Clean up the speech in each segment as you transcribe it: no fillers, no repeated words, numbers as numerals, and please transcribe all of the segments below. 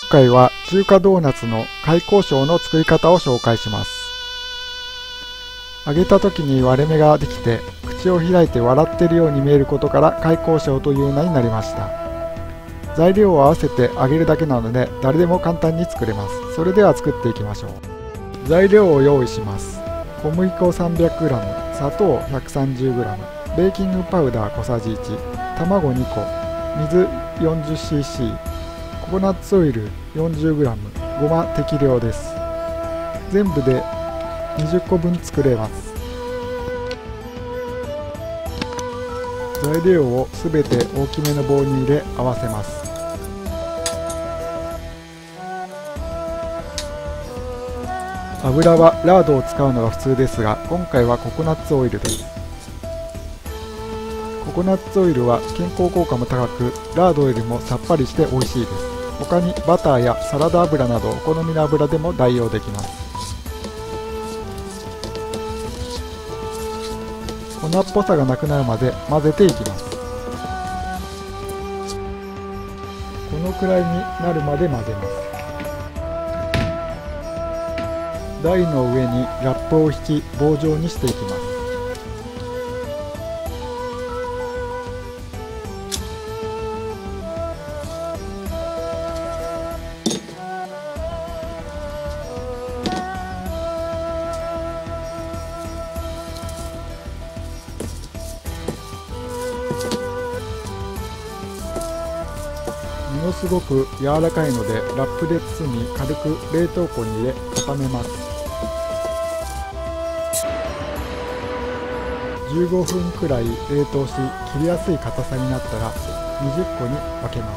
回は中華ドーナツの開口小の作り方を紹介します。揚げた時に割れ目ができて口を開いて笑っているように見えることから開口小という名になりました。材料を合わせて揚げるだけなので誰でも簡単に作れます。それでは作っていきましょう。材料を用意します。小麦粉 300g、砂糖 130g、ベーキングパウダー小さじ1、卵2個、水 40cc、ココナッツオイル 40g、ごま適量です。全部で20個分作れます。材料をすべて大きめのボウルに入れ合わせます。油はラードを使うのが普通ですが、今回はココナッツオイルです。ココナッツオイルは健康効果も高く、ラードよりもさっぱりして美味しいです。他にバターやサラダ油などお好みの油でも代用できます。粉っぽさがなくなるまで混ぜていきます。このくらいになるまで混ぜます。台の上にラップを引き棒状にしていきます。ものすごく柔らかいのでラップで包み軽く冷凍庫に入れ固めます。15分くらい冷凍し切りやすい硬さになったら20個に分けます。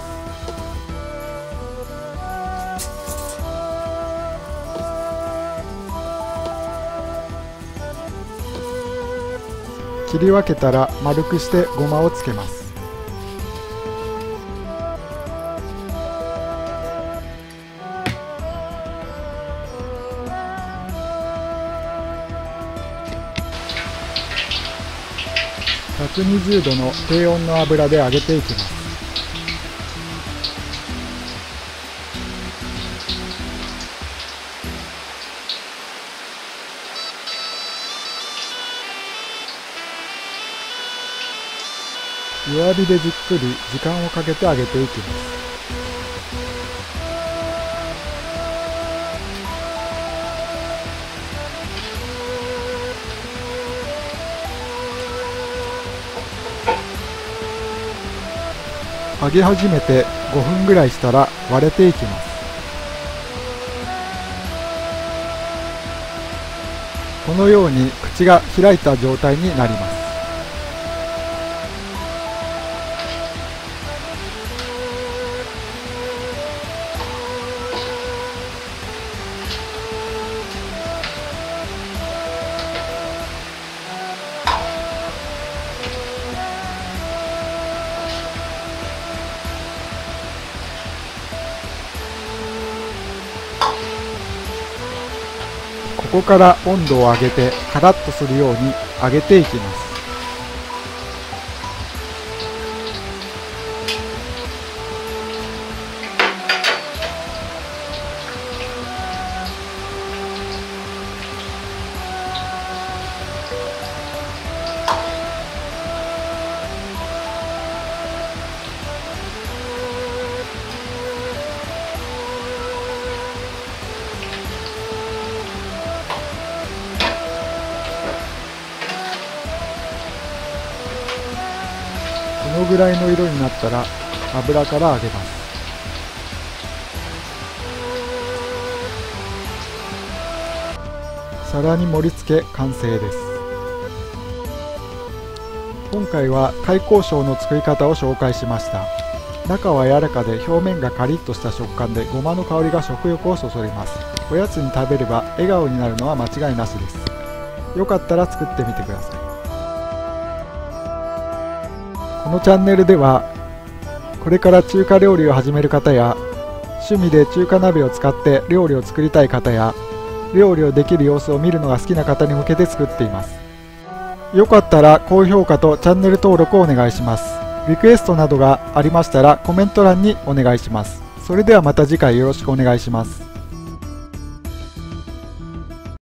切り分けたら丸くしてごまをつけます。120度の低温の油で揚げていきます。弱火でじっくり時間をかけて揚げていきます。揚げ始めて5分ぐらいしたら割れていきます。このように口が開いた状態になります。ここから温度を上げてカラッとするように揚げていきます。このぐらいの色になったら油から揚げます。皿に盛り付け完成です。今回は開口小の作り方を紹介しました。中は柔らかで表面がカリッとした食感でごまの香りが食欲をそそります。おやつに食べれば笑顔になるのは間違いなしです。よかったら作ってみてください。このチャンネルではこれから中華料理を始める方や趣味で中華鍋を使って料理を作りたい方や料理をできる様子を見るのが好きな方に向けて作っています。よかったら高評価とチャンネル登録をお願いします。リクエストなどがありましたらコメント欄にお願いします。 それではまた次回よろしくお願いします。